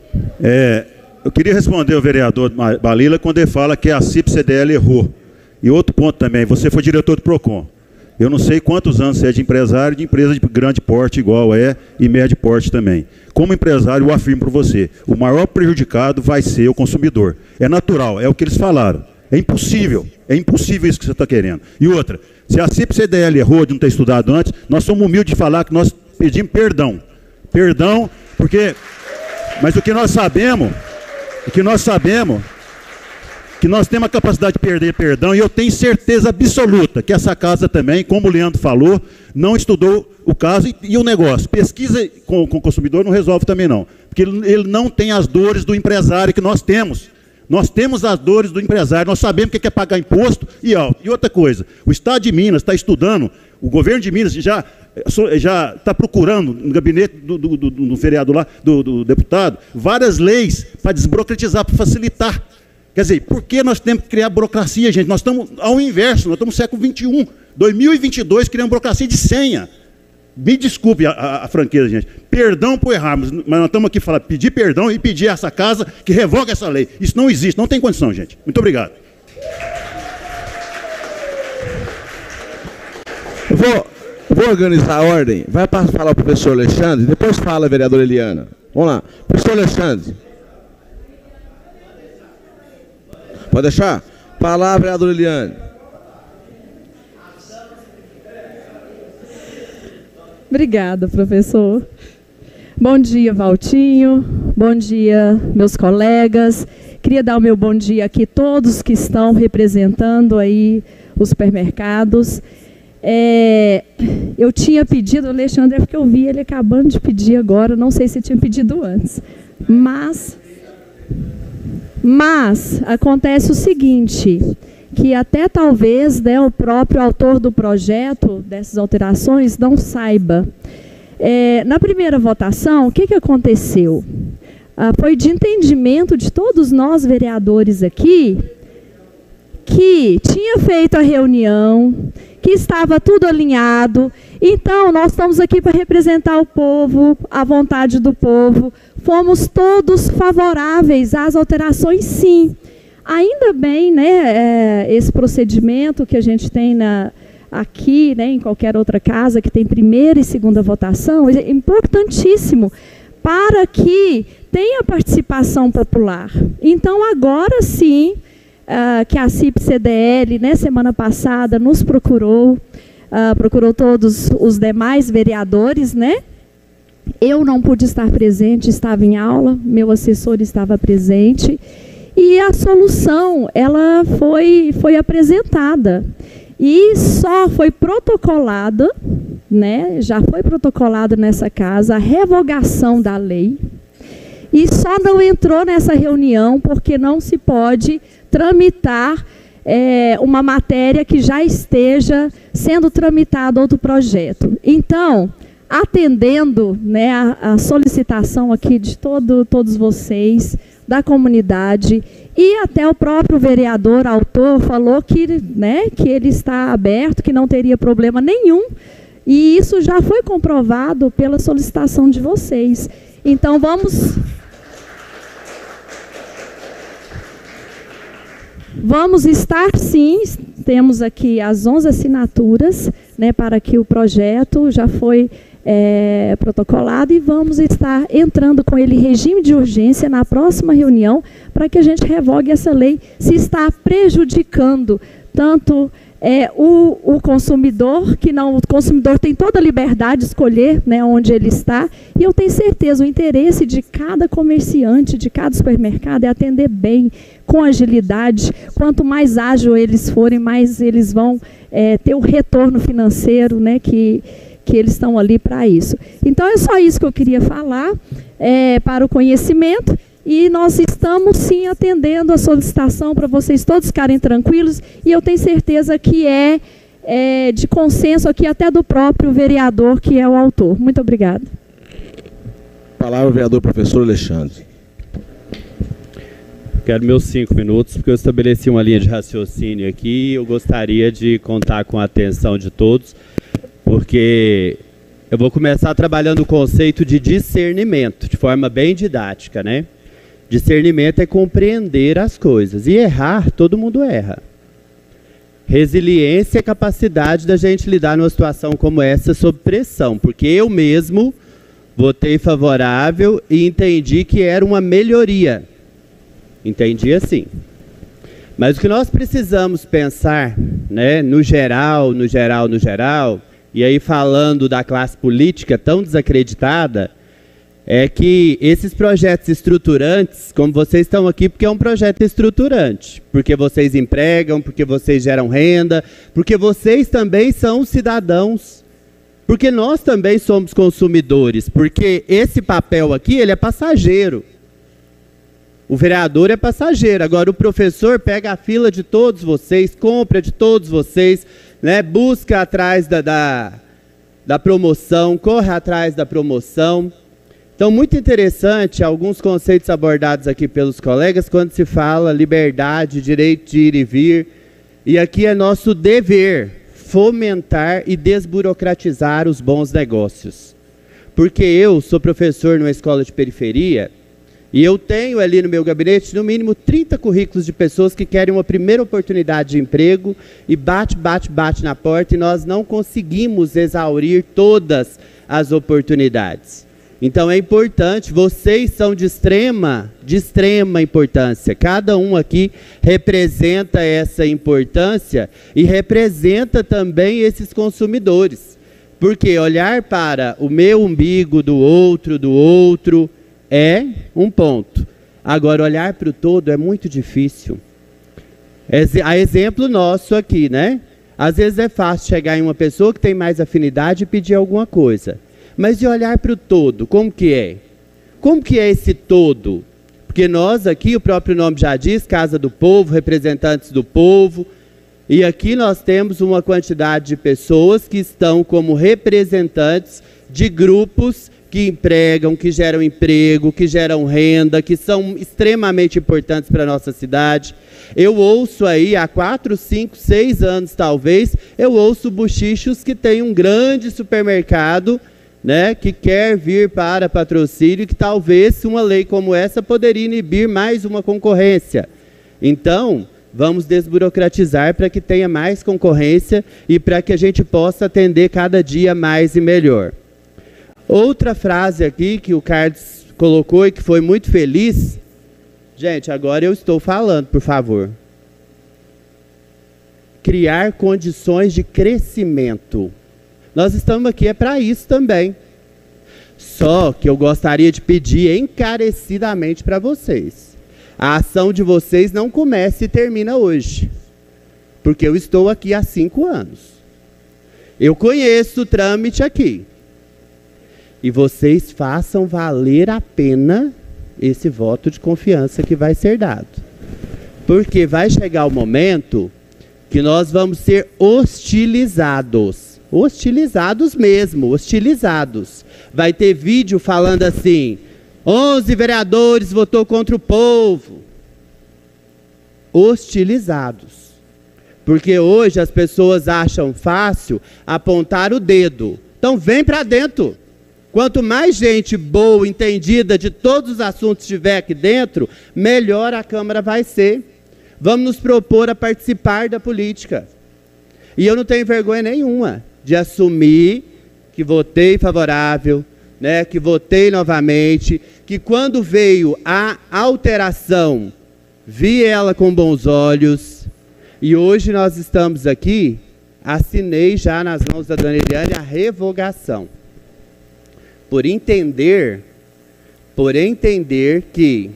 É, eu queria responder ao vereador Ma- Balila quando ele fala que a C I P-C D L errou. E outro ponto também, você foi diretor do PROCON. Eu não sei quantos anos você é de empresário de empresa de grande porte igual é e médio porte também. Como empresário, eu afirmo para você, o maior prejudicado vai ser o consumidor. É natural, é o que eles falaram. É impossível, é impossível isso que você está querendo. E outra, se a C I P-C D L errou de não ter estudado antes, nós somos humildes de falar que nós pedimos perdão. Perdão, porque... Mas o que nós sabemos, o que nós sabemos... que nós temos a capacidade de perder perdão, e eu tenho certeza absoluta que essa casa também, como o Leandro falou, não estudou o caso e, e o negócio. Pesquisa com, com o consumidor não resolve também não, porque ele, ele não tem as dores do empresário que nós temos. Nós temos as dores do empresário, nós sabemos o que é pagar imposto e, ó, e outra coisa, o Estado de Minas está estudando, o governo de Minas já já está procurando no gabinete do, do, do, do vereador lá, do, do deputado, várias leis para desburocratizar, para facilitar. Quer dizer, por que nós temos que criar burocracia, gente? Nós estamos ao inverso, nós estamos no século vinte e um, dois mil e vinte e dois, criando burocracia de senha. Me desculpe a, a, a franqueza, gente. Perdão por errarmos, mas nós estamos aqui para pedir perdão e pedir a essa casa que revogue essa lei. Isso não existe, não tem condição, gente. Muito obrigado. Eu vou, eu vou organizar a ordem. Vai para falar o professor Alexandre, depois fala a vereadora Eliana. Vamos lá. Professor Alexandre. Pode deixar? Palavra, vereadora Eliane. Obrigada, professor. Bom dia, Valtinho. Bom dia, meus colegas. Queria dar o meu bom dia aqui a todos que estão representando aí os supermercados. É, eu tinha pedido, Alexandre, porque eu vi ele acabando de pedir agora, não sei se tinha pedido antes, mas... Mas acontece o seguinte, que até talvez, né, o próprio autor do projeto dessas alterações não saiba. É, na primeira votação, o que, que aconteceu? Ah, foi de entendimento de todos nós vereadores aqui, que tinha feito a reunião, que estava tudo alinhado. Então, nós estamos aqui para representar o povo, a vontade do povo. Fomos todos favoráveis às alterações, sim. Ainda bem, né, é, esse procedimento que a gente tem na, aqui, né, em qualquer outra casa, que tem primeira e segunda votação, é importantíssimo para que tenha participação popular. Então, agora sim, uh, que a C I P-C D L, né, semana passada, nos procurou, uh, procurou todos os demais vereadores, né? Eu não pude estar presente, estava em aula, meu assessor estava presente, e a solução, ela foi, foi apresentada. E só foi protocolada, né, já foi protocolado nessa casa a revogação da lei, e só não entrou nessa reunião porque não se pode tramitar é, uma matéria que já esteja sendo tramitado outro projeto. Então, atendendo, né, a, a solicitação aqui de todo, todos vocês, da comunidade, e até o próprio vereador, autor, falou que, né, que ele está aberto, que não teria problema nenhum, e isso já foi comprovado pela solicitação de vocês. Então, vamos... Vamos estar, sim, temos aqui as onze assinaturas, né, para que o projeto já foi é, protocolado, e vamos estar entrando com ele em regime de urgência na próxima reunião para que a gente revogue essa lei, se está prejudicando tanto é, o, o consumidor, que não, o consumidor tem toda a liberdade de escolher, né, onde ele está, e eu tenho certeza, o interesse de cada comerciante, de cada supermercado é atender bem, com agilidade. Quanto mais ágil eles forem, mais eles vão é, ter o retorno financeiro, né, que, que eles estão ali para isso. Então, é só isso que eu queria falar, é, para o conhecimento. E nós estamos, sim, atendendo a solicitação para vocês todos ficarem tranquilos, e eu tenho certeza que é, é de consenso aqui até do próprio vereador, que é o autor. Muito obrigada. Palavra, vereador professor Alexandre. Quero meus cinco minutos, porque eu estabeleci uma linha de raciocínio aqui, e eu gostaria de contar com a atenção de todos, porque eu vou começar trabalhando o conceito de discernimento, de forma bem didática, né? Discernimento é compreender as coisas. E errar, todo mundo erra. Resiliência é a capacidade da gente lidar numa situação como essa sob pressão. Porque eu mesmo votei favorável e entendi que era uma melhoria. Entendi assim. Mas o que nós precisamos pensar, né, no geral, no geral, no geral, e aí falando da classe política tão desacreditada, é que esses projetos estruturantes, como vocês estão aqui, porque é um projeto estruturante, porque vocês empregam, porque vocês geram renda, porque vocês também são cidadãos, porque nós também somos consumidores, porque esse papel aqui, ele é passageiro. O vereador é passageiro, agora o professor pega a fila de todos vocês, compra de todos vocês, né, busca atrás da, da, da promoção, corre atrás da promoção. Então, muito interessante alguns conceitos abordados aqui pelos colegas quando se fala liberdade, direito de ir e vir. E aqui é nosso dever fomentar e desburocratizar os bons negócios. Porque eu sou professor numa escola de periferia e eu tenho ali no meu gabinete no mínimo trinta currículos de pessoas que querem uma primeira oportunidade de emprego e bate, bate, bate na porta e nós não conseguimos exaurir todas as oportunidades. Então é importante, vocês são de extrema, de extrema importância. Cada um aqui representa essa importância e representa também esses consumidores. Porque olhar para o meu umbigo, do outro, do outro, é um ponto. Agora, olhar para o todo é muito difícil. A exemplo nosso aqui, né? Às vezes é fácil chegar em uma pessoa que tem mais afinidade e pedir alguma coisa. Mas de olhar para o todo, como que é? Como que é esse todo? Porque nós aqui, o próprio nome já diz, Casa do Povo, representantes do povo, e aqui nós temos uma quantidade de pessoas que estão como representantes de grupos que empregam, que geram emprego, que geram renda, que são extremamente importantes para a nossa cidade. Eu ouço aí, há quatro, cinco, seis anos talvez, eu ouço bochichos que tem um grande supermercado, né, que quer vir para patrocínio, que talvez uma lei como essa poderia inibir mais uma concorrência. Então, vamos desburocratizar para que tenha mais concorrência e para que a gente possa atender cada dia mais e melhor. Outra frase aqui que o Carlos colocou e que foi muito feliz. Gente, agora eu estou falando, por favor. criar condições de crescimento. Nós estamos aqui é para isso também. Só que eu gostaria de pedir encarecidamente para vocês. A ação de vocês não começa e termina hoje. Porque eu estou aqui há cinco anos. Eu conheço o trâmite aqui. E vocês façam valer a pena esse voto de confiança que vai ser dado. Porque vai chegar o momento que nós vamos ser hostilizados. Hostilizados mesmo, hostilizados. Vai ter vídeo falando assim, onze vereadores votou contra o povo. Hostilizados. Porque hoje as pessoas acham fácil apontar o dedo. Então vem para dentro. Quanto mais gente boa, entendida de todos os assuntos tiver aqui dentro, melhor a Câmara vai ser. Vamos nos propor a participar da política. E eu não tenho vergonha nenhuma de assumir que votei favorável, né, que votei novamente, que quando veio a alteração, vi ela com bons olhos, e hoje nós estamos aqui, assinei já nas mãos da dona Eliane a revogação. Por entender, por entender que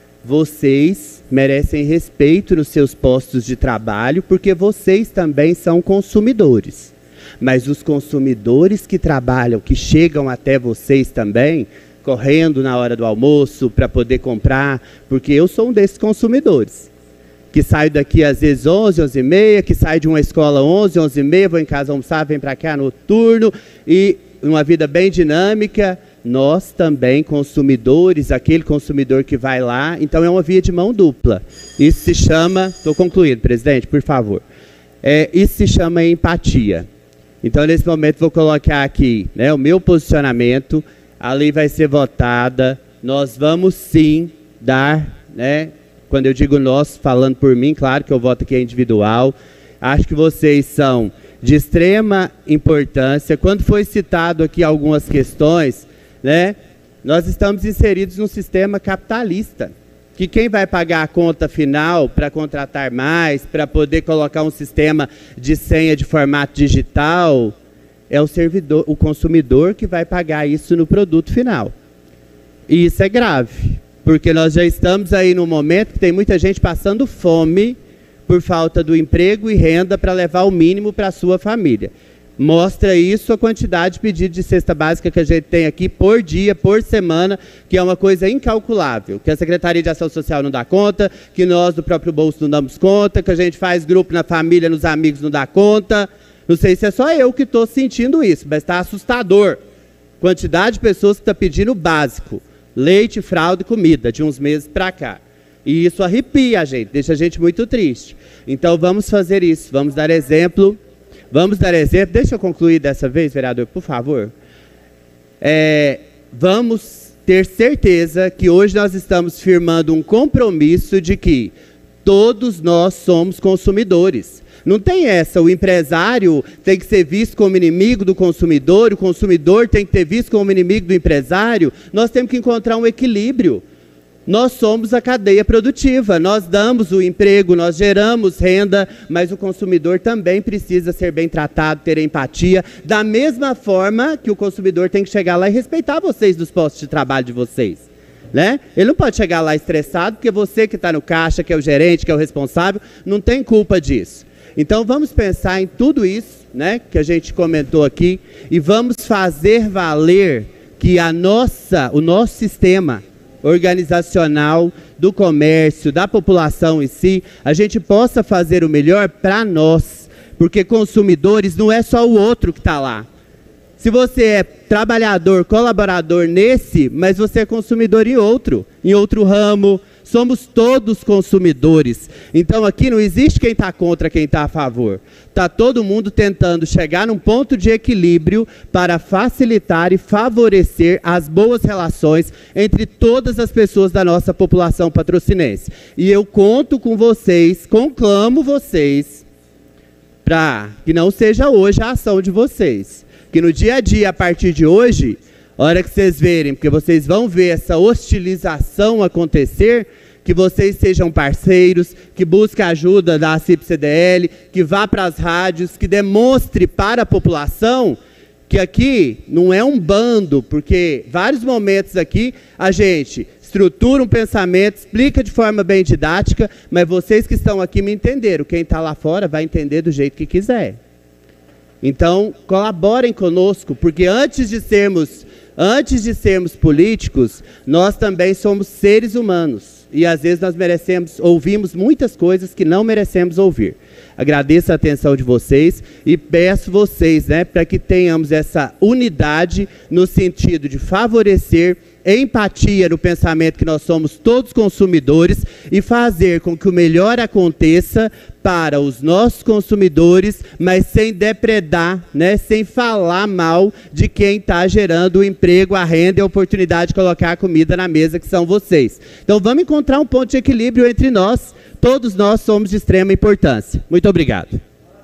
vocês merecem respeito nos seus postos de trabalho, porque vocês também são consumidores. Mas os consumidores que trabalham, que chegam até vocês também, correndo na hora do almoço para poder comprar, porque eu sou um desses consumidores, que saio daqui às vezes onze, onze e meia, que saio de uma escola onze, onze e meia, vou em casa almoçar, vem para cá noturno, e uma vida bem dinâmica. Nós também, consumidores, aquele consumidor que vai lá, então é uma via de mão dupla. Isso se chama, estou concluindo, presidente, por favor, é, isso se chama empatia. Então, nesse momento, vou colocar aqui, né, o meu posicionamento, a lei vai ser votada, nós vamos sim dar, né, quando eu digo nós, falando por mim, claro que eu voto aqui é individual, acho que vocês são de extrema importância. Quando foi citado aqui algumas questões, né, nós estamos inseridos num sistema capitalista, que quem vai pagar a conta final para contratar mais, para poder colocar um sistema de senha de formato digital, é o servidor, o consumidor que vai pagar isso no produto final. E isso é grave, porque nós já estamos aí num momento que tem muita gente passando fome por falta do emprego e renda para levar o mínimo para a sua família. Mostra isso a quantidade de pedidos de cesta básica que a gente tem aqui por dia, por semana, que é uma coisa incalculável, que a Secretaria de Ação Social não dá conta, que nós do próprio bolso não damos conta, que a gente faz grupo na família, nos amigos não dá conta. Não sei se é só eu que estou sentindo isso, mas está assustador. Quantidade de pessoas que estão pedindo o básico, leite, fralda e comida, de uns meses para cá. E isso arrepia a gente, deixa a gente muito triste. Então vamos fazer isso, vamos dar exemplo. Vamos dar exemplo, deixa eu concluir dessa vez, vereador, por favor. É, vamos ter certeza que hoje nós estamos firmando um compromisso de que todos nós somos consumidores. Não tem essa, o empresário tem que ser visto como inimigo do consumidor, o consumidor tem que ser visto como inimigo do empresário. Nós temos que encontrar um equilíbrio. Nós somos a cadeia produtiva, nós damos o emprego, nós geramos renda, mas o consumidor também precisa ser bem tratado, ter empatia, da mesma forma que o consumidor tem que chegar lá e respeitar vocês dos postos de trabalho de vocês, né? Ele não pode chegar lá estressado, porque você que está no caixa, que é o gerente, que é o responsável, não tem culpa disso. Então vamos pensar em tudo isso, né, que a gente comentou aqui, e vamos fazer valer que a nossa, o nosso sistema organizacional do comércio, da população em si, a gente possa fazer o melhor para nós, porque consumidores não é só o outro que está lá. Se você é trabalhador, colaborador nesse, mas você é consumidor em outro, em outro ramo, somos todos consumidores. Então aqui não existe quem está contra, quem está a favor. Está todo mundo tentando chegar num ponto de equilíbrio para facilitar e favorecer as boas relações entre todas as pessoas da nossa população patrocinense. E eu conto com vocês, conclamo vocês, para que não seja hoje a ação de vocês. Que no dia a dia, a partir de hoje, a hora que vocês verem, porque vocês vão ver essa hostilização acontecer, que vocês sejam parceiros, que busquem ajuda da C I P-C D L, que vá para as rádios, que demonstre para a população que aqui não é um bando, porque vários momentos aqui a gente estrutura um pensamento, explica de forma bem didática, mas vocês que estão aqui me entenderam. Quem está lá fora vai entender do jeito que quiser. Então, colaborem conosco, porque antes de sermos, antes de sermos políticos, nós também somos seres humanos. E às vezes nós merecemos, ouvimos muitas coisas que não merecemos ouvir. Agradeço a atenção de vocês e peço vocês, né, para que tenhamos essa unidade no sentido de favorecer empatia no pensamento que nós somos todos consumidores e fazer com que o melhor aconteça para os nossos consumidores, mas sem depredar, né, sem falar mal de quem está gerando o emprego, a renda e a oportunidade de colocar a comida na mesa, que são vocês. Então vamos encontrar um ponto de equilíbrio entre nós. Todos nós somos de extrema importância. Muito obrigado.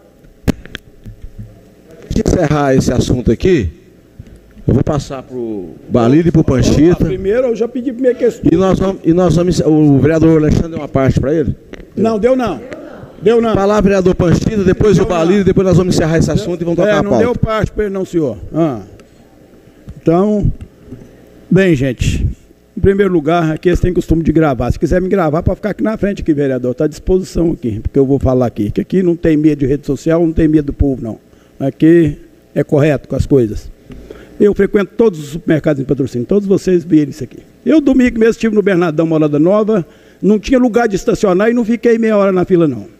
Para encerrar esse assunto aqui, eu vou passar para o Balírio e para o Panchita. Primeiro, eu já pedi para minha questão. E nós vamos, e nós vamos, o vereador Alexandre deu uma parte para ele? Não, deu não. Deu não. Vai lá, vereador Panchita, depois deu o Balírio, depois nós vamos encerrar esse assunto e vamos tocar é, a pauta. Não deu parte para ele não, senhor. Ah. Então, bem, gente, em primeiro lugar, aqui eles têm costume de gravar. Se quiser me gravar, para ficar aqui na frente, aqui, vereador, está à disposição aqui, porque eu vou falar aqui. Que aqui não tem medo de rede social, não tem medo do povo, não. Aqui é correto com as coisas. Eu frequento todos os supermercados em patrocínio, todos vocês viram isso aqui. Eu, domingo mesmo, estive no Bernardão, Morada Nova, não tinha lugar de estacionar e não fiquei meia hora na fila, não.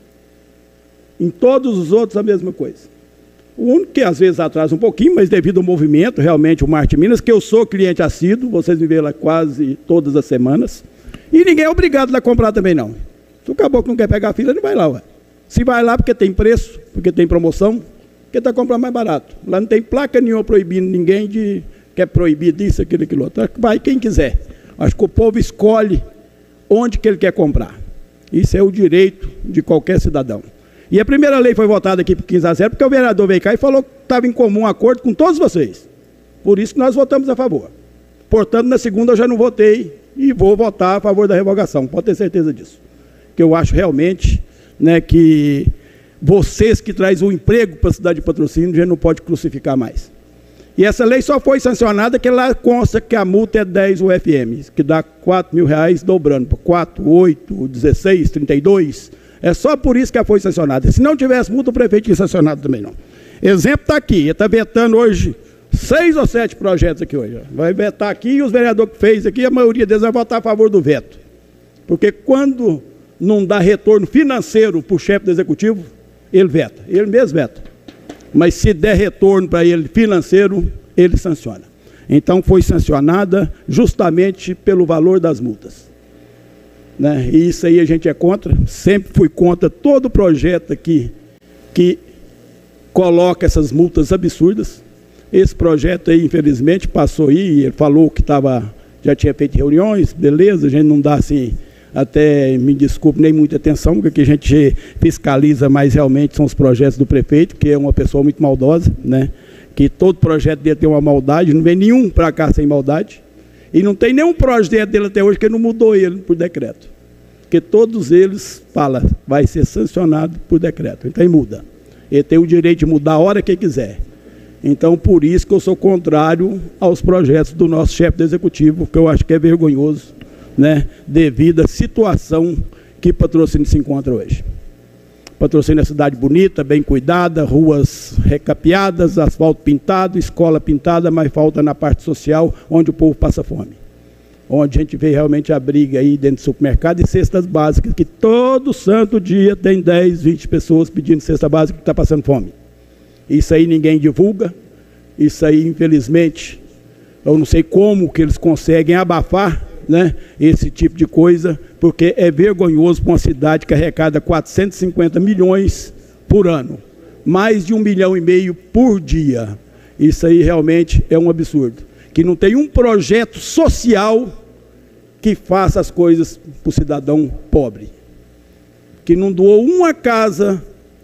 Em todos os outros, a mesma coisa. O único que às vezes atrasa um pouquinho, mas devido ao movimento, realmente, o Marte Minas, que eu sou cliente assíduo, vocês me veem lá quase todas as semanas, e ninguém é obrigado a comprar também, não. Se o caboclo não quer pegar a fila, não vai lá, ué. Se vai lá porque tem preço, porque tem promoção, porque está comprando mais barato. Lá não tem placa nenhuma proibindo ninguém de que é proibido isso, aquilo, aquilo outro. Vai quem quiser. Acho que o povo escolhe onde que ele quer comprar. Isso é o direito de qualquer cidadão. E a primeira lei foi votada aqui por quinze a zero, porque o vereador veio cá e falou que estava em comum acordo com todos vocês. Por isso que nós votamos a favor. Portanto, na segunda eu já não votei e vou votar a favor da revogação. Pode ter certeza disso. Que eu acho realmente, né, que vocês que trazem o emprego para a cidade de Patrocínio, já não pode crucificar mais. E essa lei só foi sancionada que lá consta que a multa é dez U F M, que dá quatro mil reais dobrando para quatro, oito, dezesseis, trinta e dois. É só por isso que ela foi sancionada. Se não tivesse multa, o prefeito tinha sancionado também não. Exemplo está aqui, ele está vetando hoje seis ou sete projetos aqui hoje. Vai vetar aqui e os vereadores que fez aqui, a maioria deles vai votar a favor do veto. Porque quando não dá retorno financeiro para o chefe do executivo, ele veta, ele mesmo veta. Mas se der retorno para ele financeiro, ele sanciona. Então foi sancionada justamente pelo valor das multas. Né? E isso aí a gente é contra, sempre fui contra todo projeto aqui que coloca essas multas absurdas. Esse projeto aí, infelizmente, passou aí, ele falou que tava, já tinha feito reuniões, beleza, a gente não dá assim... Até, me desculpe, nem muita atenção, porque o que a gente fiscaliza mais realmente são os projetos do prefeito, que é uma pessoa muito maldosa, né? Que todo projeto dele tem uma maldade, não vem nenhum para cá sem maldade, e não tem nenhum projeto dele até hoje que não mudou ele por decreto, porque todos eles falam, vai ser sancionado por decreto, então ele muda, ele tem o direito de mudar a hora que quiser. Então, por isso que eu sou contrário aos projetos do nosso chefe do executivo, que eu acho que é vergonhoso, né, devido à situação que Patrocínio se encontra hoje. Patrocínio é cidade bonita, bem cuidada, ruas recapeadas, asfalto pintado, escola pintada, mas falta na parte social, onde o povo passa fome. Onde a gente vê realmente a briga aí dentro do supermercado e cestas básicas, que todo santo dia tem dez, vinte pessoas pedindo cesta básica que está passando fome. Isso aí ninguém divulga, isso aí, infelizmente, eu não sei como que eles conseguem abafar, né, esse tipo de coisa, porque é vergonhoso para uma cidade que arrecada quatrocentos e cinquenta milhões por ano, mais de um milhão e meio por dia. Isso aí realmente é um absurdo, que não tem um projeto social que faça as coisas para o cidadão pobre, que não doou uma casa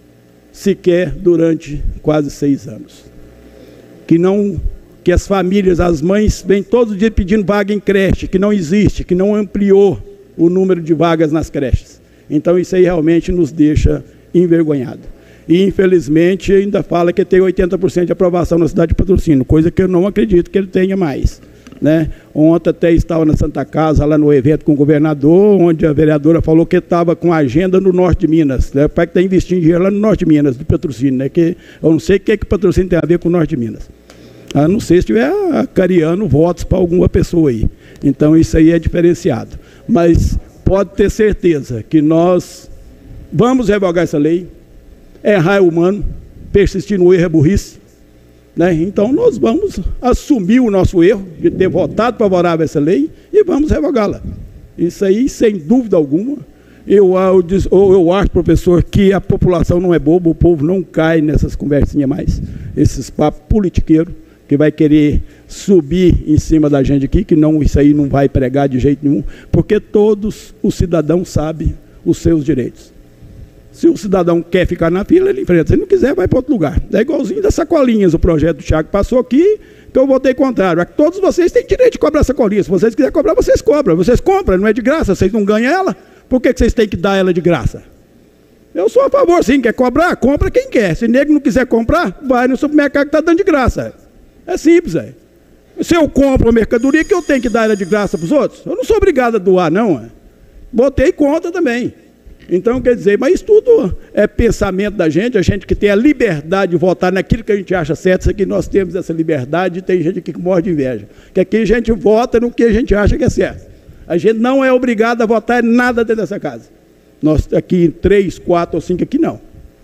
sequer durante quase seis anos, que não... que as famílias, as mães, vêm todos os dias pedindo vaga em creche, que não existe, que não ampliou o número de vagas nas creches. Então isso aí realmente nos deixa envergonhado. E infelizmente ainda fala que tem oitenta por cento de aprovação na cidade de Patrocínio, coisa que eu não acredito que ele tenha mais. Né? Ontem até estava na Santa Casa, lá no evento com o governador, onde a vereadora falou que estava com agenda no norte de Minas. Né? O pai que está investindo dinheiro lá no norte de Minas, do Patrocínio. Né? Que eu não sei o que, que o Patrocínio tem a ver com o norte de Minas. A não ser se estiver acariando votos para alguma pessoa aí. Então isso aí é diferenciado. Mas pode ter certeza que nós vamos revogar essa lei. Errar é humano, persistir no erro é burrice. Né? Então nós vamos assumir o nosso erro de ter votado favorável a essa lei e vamos revogá-la. Isso aí, sem dúvida alguma. Eu, eu, eu acho, professor, que a população não é boba, o povo não cai nessas conversinhas mais, esses papos politiqueiros, que vai querer subir em cima da gente aqui, que não, isso aí não vai pregar de jeito nenhum, porque todos os cidadãos sabem os seus direitos. Se o cidadão quer ficar na fila, ele enfrenta. Se ele não quiser, vai para outro lugar. É igualzinho das sacolinhas, o projeto do Thiago passou aqui, que eu votei contrário. É que todos vocês têm direito de cobrar sacolinha. Se vocês quiserem cobrar, vocês cobram. Vocês compram, não é de graça. Vocês não ganham ela, por que vocês têm que dar ela de graça? Eu sou a favor, sim. Quer cobrar? Compra quem quer. Se o nego não quiser comprar, vai no supermercado que está dando de graça. É simples, é. Se eu compro a mercadoria, que eu tenho que dar ela de graça para os outros? Eu não sou obrigado a doar, não. É. Botei conta também. Então, quer dizer, mas isso tudo é pensamento da gente, a gente que tem a liberdade de votar naquilo que a gente acha certo, isso aqui nós temos essa liberdade, e tem gente aqui que morre de inveja, que aqui a gente vota no que a gente acha que é certo. A gente não é obrigado a votar em nada dentro dessa casa. Nós aqui, três, quatro ou cinco aqui, não.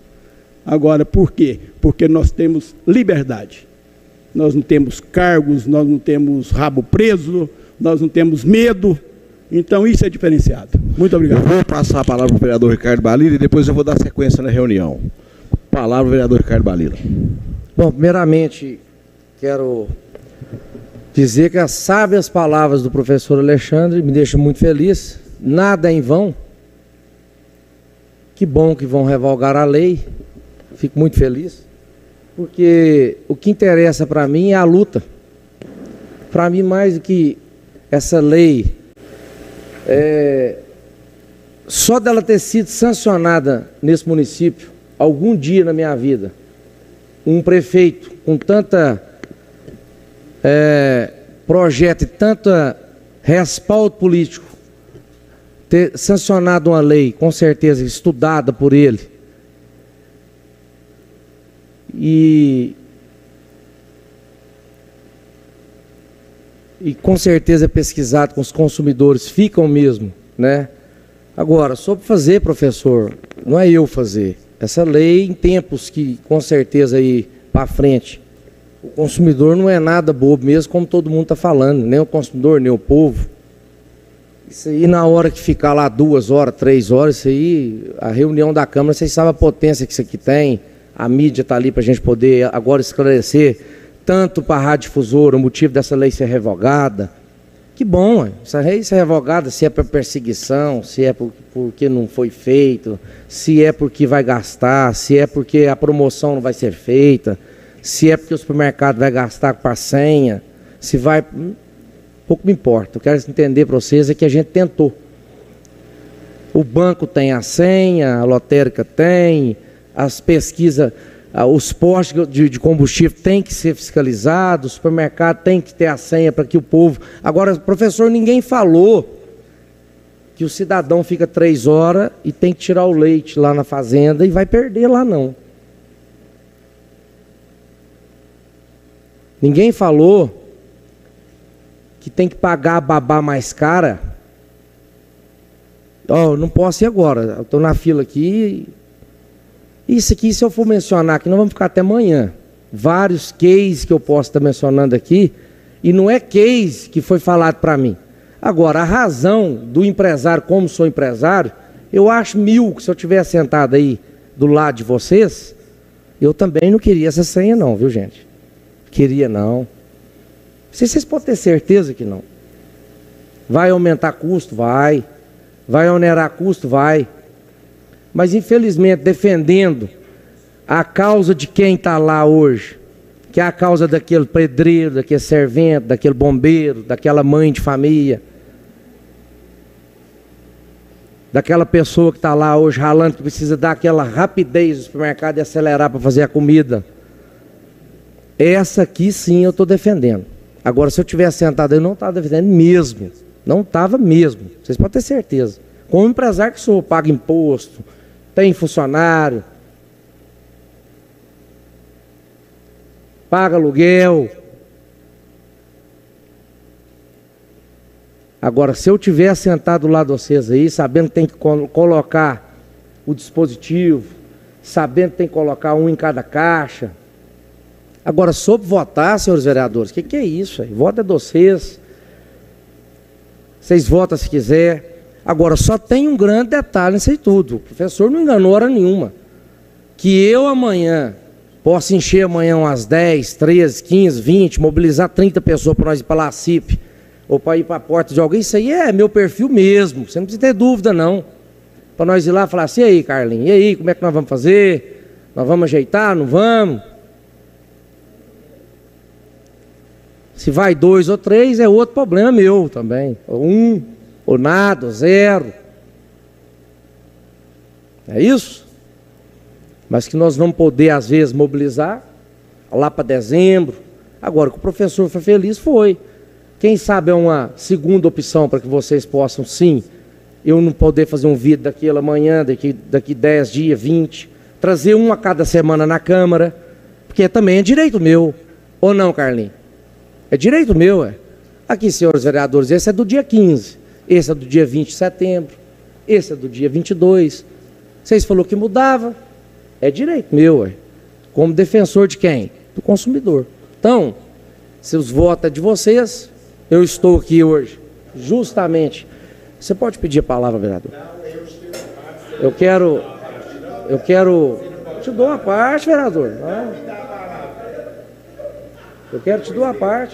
Agora, por quê? Porque nós temos liberdade. Nós não temos cargos, nós não temos rabo preso, nós não temos medo. Então, isso é diferenciado. Muito obrigado. Eu vou passar a palavra para o vereador Ricardo Balila e depois eu vou dar sequência na reunião. Palavra ao vereador Ricardo Balila. Bom, primeiramente, quero dizer que as sábias palavras do professor Alexandre me deixam muito feliz. Nada é em vão. Que bom que vão revogar a lei. Fico muito feliz. Porque o que interessa para mim é a luta. Para mim, mais do que essa lei... É, só dela ter sido sancionada nesse município, algum dia na minha vida, um prefeito com tanta é, projeto e tanta respaldo político, ter sancionado uma lei, com certeza, estudada por ele, e e com certeza pesquisado com os consumidores, ficam mesmo, né? Agora, sobre fazer, professor, não é eu fazer. Essa lei, em tempos que, com certeza, aí para frente, o consumidor não é nada bobo mesmo, como todo mundo está falando, nem o consumidor, nem o povo. Isso aí, na hora que ficar lá duas horas, três horas, isso aí, a reunião da Câmara, vocês sabem a potência que isso aqui tem, a mídia está ali para a gente poder agora esclarecer, tanto para a rádio difusora, o motivo dessa lei ser revogada. Que bom, essa lei ser revogada, se é para perseguição, se é por, porque não foi feito, se é porque vai gastar, se é porque a promoção não vai ser feita, se é porque o supermercado vai gastar com a senha, se vai... Pouco me importa, eu quero entender para vocês é que a gente tentou. O banco tem a senha, a lotérica tem, as pesquisas... Os postos de, de combustível têm que ser fiscalizados, o supermercado tem que ter a senha para que o povo... Agora, professor, ninguém falou que o cidadão fica três horas e tem que tirar o leite lá na fazenda e vai perder lá, não. Ninguém falou que tem que pagar a babá mais cara. Ó, oh, não posso ir agora, eu estou na fila aqui... Isso aqui, se eu for mencionar aqui, nós vamos ficar até amanhã. Vários cases que eu posso estar mencionando aqui, e não é case que foi falado para mim. Agora, a razão do empresário, como sou empresário, eu acho mil que se eu tivesse sentado aí do lado de vocês, eu também não queria essa senha não, viu gente? Queria não. Vocês, vocês podem ter certeza que não. Vai aumentar custo? Vai. Vai onerar custo? Vai. Mas, infelizmente, defendendo a causa de quem está lá hoje, que é a causa daquele pedreiro, daquele servente, daquele bombeiro, daquela mãe de família, daquela pessoa que está lá hoje ralando, que precisa dar aquela rapidez do supermercado e acelerar para fazer a comida. Essa aqui sim eu estou defendendo. Agora, se eu tivesse sentado, eu não estava defendendo mesmo. Não estava mesmo. Vocês podem ter certeza. Como empresário que sou, paga imposto, tem funcionário, paga aluguel. Agora, se eu tivesse sentado do lado de vocês aí, sabendo que tem que colocar o dispositivo, sabendo que tem que colocar um em cada caixa. Agora, sobre votar, senhores vereadores, o que, que é isso? Aí? Vota é de vocês. Vocês votam se quiser. Agora, só tem um grande detalhe nisso aí tudo. O professor não enganou hora nenhuma. Que eu amanhã posso encher amanhã umas dez, treze, quinze, vinte, mobilizar trinta pessoas para nós ir para lá, C I P, ou para ir para a porta de alguém, isso aí é meu perfil mesmo. Você não precisa ter dúvida, não. Para nós ir lá e falar assim, e aí, Carlinhos, e aí, como é que nós vamos fazer? Nós vamos ajeitar, não vamos? Se vai dois ou três, é outro problema meu também. Ou um, ou nada, ou zero. É isso? Mas que nós vamos poder, às vezes, mobilizar lá para dezembro. Agora, que o professor foi feliz, foi. Quem sabe é uma segunda opção para que vocês possam, sim, eu não poder fazer um vídeo daquilo amanhã, daqui, daqui dez dias, vinte, trazer um a cada semana na Câmara, porque também é direito meu. Ou não, Carlinhos? É direito meu, é. Aqui, senhores vereadores, esse é do dia quinze, esse é do dia vinte de setembro, esse é do dia vinte e dois. Vocês falaram que mudava, é direito meu, é. Como defensor de quem? Do consumidor. Então, se os votos é de vocês, eu estou aqui hoje, justamente. Você pode pedir a palavra, vereador? Eu quero, eu quero, eu te dou uma parte, vereador. Não. Eu quero te dar uma parte.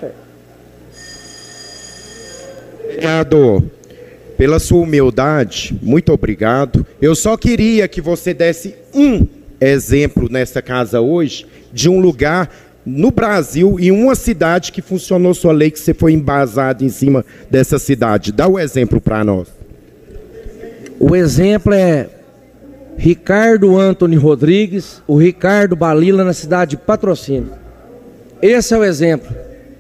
Vereador, pela sua humildade, muito obrigado. Eu só queria que você desse um exemplo nessa casa hoje, de um lugar no Brasil, em uma cidade que funcionou sua lei, que você foi embasado em cima dessa cidade. Dá o exemplo para nós. O exemplo é Ricardo Antony Rodrigues, o Ricardo Balila, na cidade de Patrocínio. Esse é o exemplo.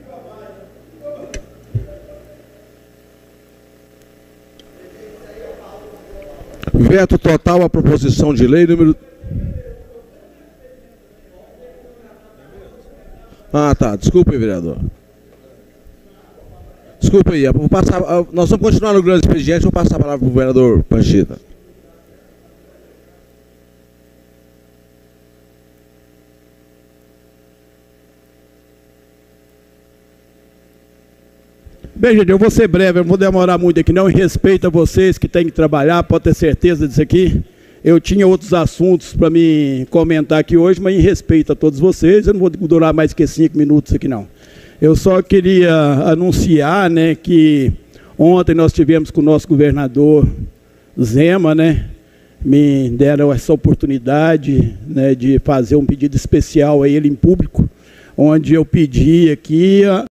Veto total à proposição de lei número... Ah, tá. Desculpa aí, vereador. Desculpa aí. Vou passar, nós vamos continuar no grande expediente. Vou passar a palavra para o vereador Panchita. Bem, gente, eu vou ser breve, eu não vou demorar muito aqui não, em respeito a vocês que têm que trabalhar, pode ter certeza disso aqui. Eu tinha outros assuntos para me comentar aqui hoje, mas em respeito a todos vocês, eu não vou durar mais que cinco minutos aqui não. Eu só queria anunciar, né, que ontem nós tivemos com o nosso governador Zema, né, me deram essa oportunidade, né, de fazer um pedido especial a ele em público, onde eu pedi aqui...